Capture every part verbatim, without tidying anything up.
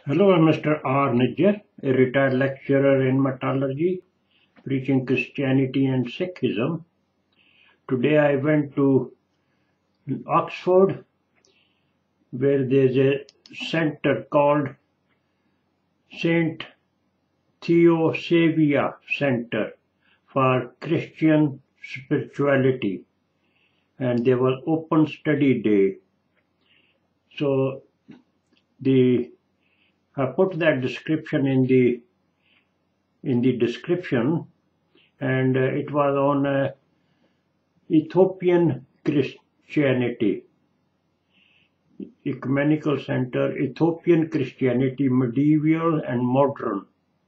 Hello, I'm Mister R. Nijjar, a retired lecturer in metallurgy, preaching Christianity and Sikhism. Today I went to Oxford, where there's a center called Saint Theosevia Center for Christian Spirituality, and there was open study day. So the I put that description in the in the description, and uh, it was on uh, Ethiopian Christianity, Ecumenical Center, Ethiopian Christianity, medieval and modern.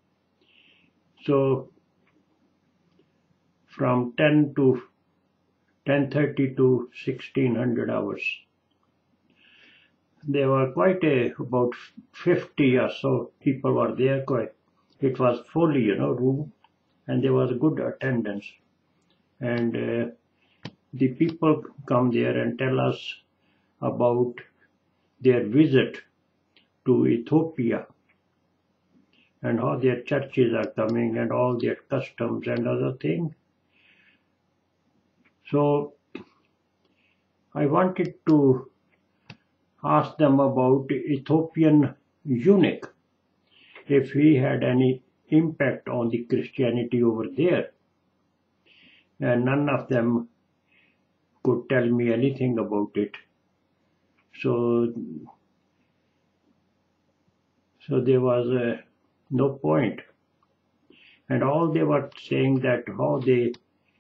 So from ten to ten thirty to sixteen hundred hours. There were quite a about fifty or so people were there. Quite, it was fully, you know, room, and there was good attendance. And uh, the people come there and tell us about their visit to Ethiopia and how their churches are coming and all their customs and other things. So I wanted to ask them about Ethiopian eunuch, if he had any impact on the Christianity over there. And none of them could tell me anything about it. So, so there was uh, no point. And all they were saying that how the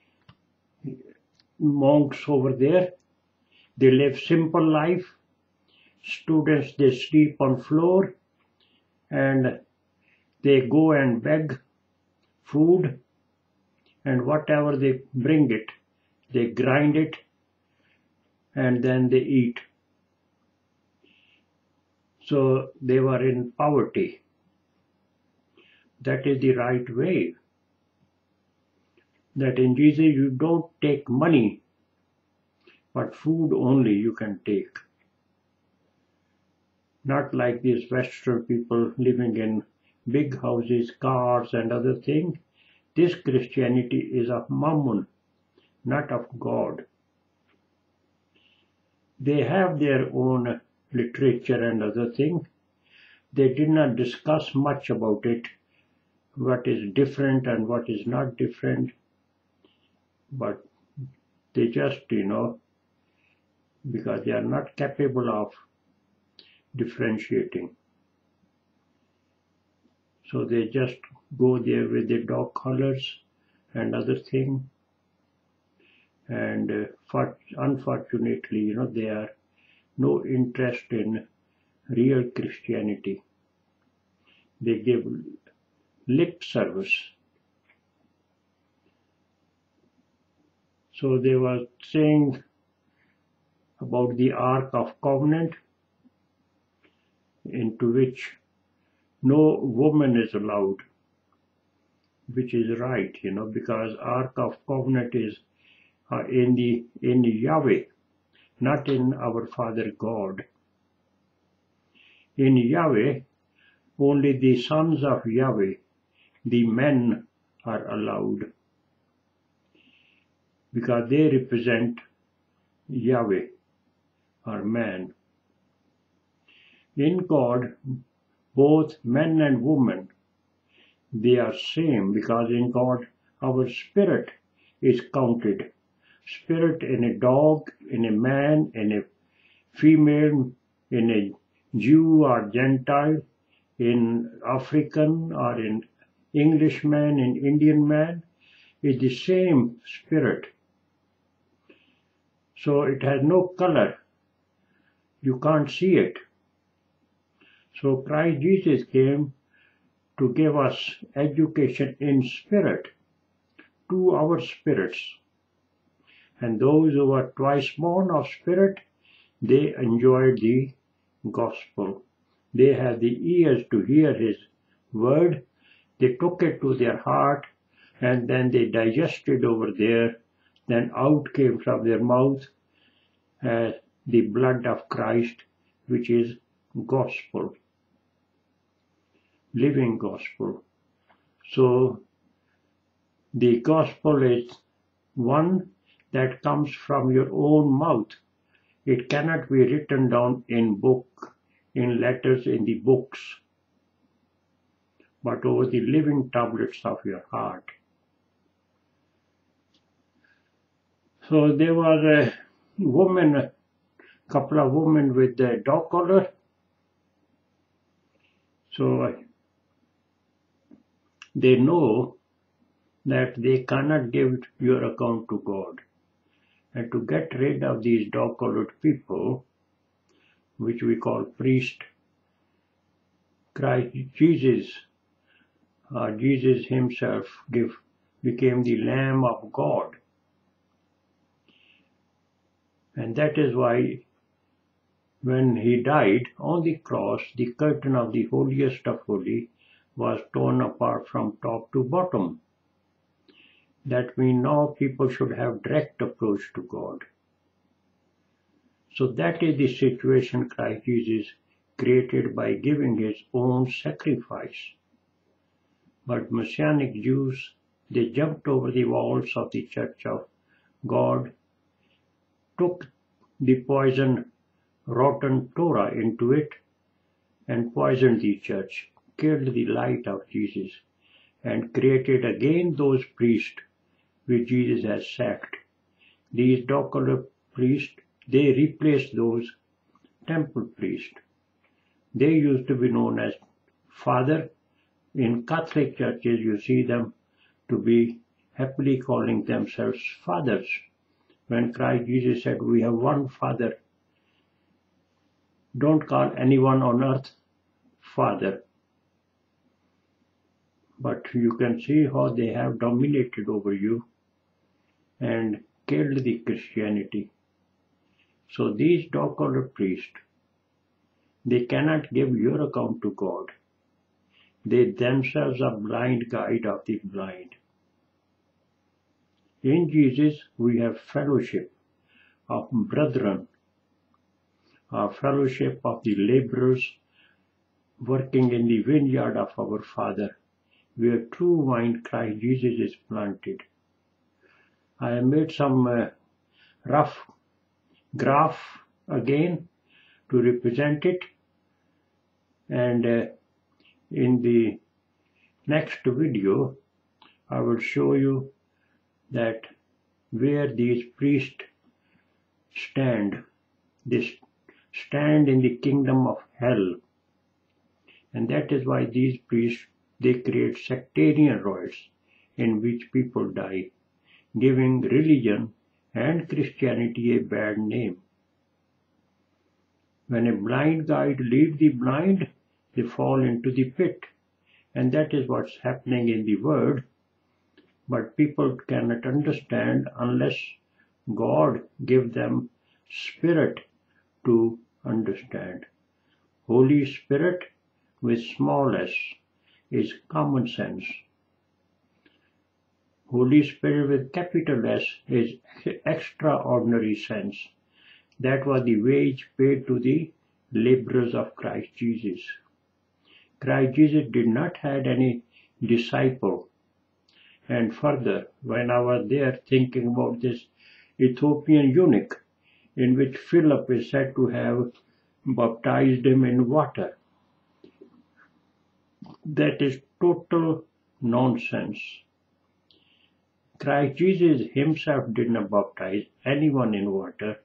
monks over there, they live simple life. Students, they sleep on floor, and they go and beg food, and whatever they bring it, they grind it, and then they eat. So they were in poverty. That is the right way. That in Jesus you don't take money, but food only you can take. Not like these Western people living in big houses, cars and other things. This Christianity is of Mammon, not of God. They have their own literature and other things. They did not discuss much about it, what is different and what is not different. But they just, you know, because they are not capable of differentiating. So they just go there with the dog collars and other thing. And uh, for, unfortunately, you know, they are no interest in real Christianity. They give lip service. So they were saying about the Ark of Covenant, into which no woman is allowed, which is right, you know, because Ark of Covenant is uh, in the in Yahweh, not in our Father God. In Yahweh, only the sons of Yahweh, the men, are allowed, because they represent Yahweh, or man. In God, both men and women, they are same, because in God our spirit is counted. Spirit in a dog, in a man, in a female, in a Jew or Gentile, in African or in Englishman, in Indian man, is the same spirit. So it has no color. You can't see it. So Christ Jesus came to give us education in spirit, to our spirits. And those who were twice born of spirit, they enjoyed the gospel. They had the ears to hear his word. They took it to their heart, and then they digested over there. Then out came from their mouth uh, the blood of Christ, which is gospel. living gospel. So the gospel is one that comes from your own mouth. It cannot be written down in book, in letters in the books, but over the living tablets of your heart. So there was a woman, a couple of women with the dog collar. So they know that they cannot give your account to God. And to get rid of these dog-collared people, which we call priest, Christ Jesus, uh, Jesus himself give, became the Lamb of God. And that is why when he died on the cross, the curtain of the holiest of holy was torn apart from top to bottom. That means now people should have direct approach to God. So that is the situation Christ Jesus created by giving his own sacrifice. But Messianic Jews, they jumped over the walls of the Church of God, took the poison, rotten Torah into it, and poisoned the church, killed the light of Jesus, and created again those priests which Jesus has sacked. These dog-collared priests, they replaced those temple priests. They used to be known as Father. In Catholic churches, you see them to be happily calling themselves fathers. When Christ Jesus said, we have one Father, don't call anyone on earth Father. But you can see how they have dominated over you and killed the Christianity. So these dog-collared priests, they cannot give your account to God. They themselves are blind guide of the blind. In Jesus we have fellowship of brethren, a fellowship of the laborers working in the vineyard of our Father, where true vine Christ Jesus is planted. I have made some uh, rough graph again to represent it, and uh, in the next video I will show you that where these priests stand. They stand in the kingdom of hell, and that is why these priests, they create sectarian riots in which people die, giving religion and Christianity a bad name. When a blind guide leads the blind, they fall into the pit, and that is what's happening in the world. But people cannot understand unless God gives them spirit to understand. Holy Spirit with small s is common sense. Holy Spirit with capital S is extraordinary sense. That was the wage paid to the laborers of Christ Jesus. Christ Jesus did not have any disciple. And further, when I was there thinking about this Ethiopian eunuch, in which Philip is said to have baptized him in water, that is total nonsense. Christ Jesus himself did not baptize anyone in water,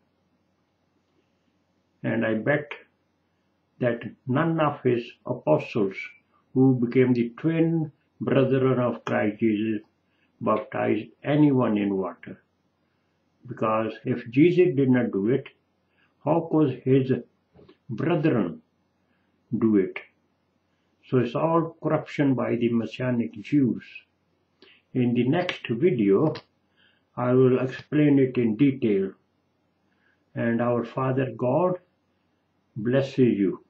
and I bet that none of his apostles who became the twin brethren of Christ Jesus baptized anyone in water. Because if Jesus did not do it, how could his brethren do it? So it's all corruption by the Messianic Jews. In the next video, I will explain it in detail. And our Father God blesses you.